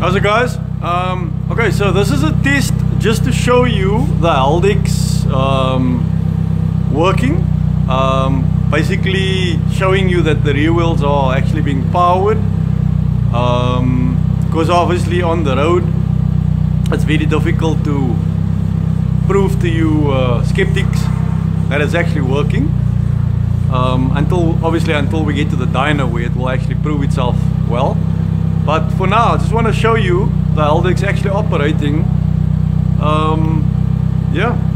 How's it, guys? Okay, so this is a test just to show you the haldex working. Basically showing you that the rear wheels are actually being powered, because obviously on the road it's very difficult to prove to you skeptics that it's actually working, until we get to the dyno where it will actually prove itself well. But for now, I just want to show you the haldex actually operating. Yeah.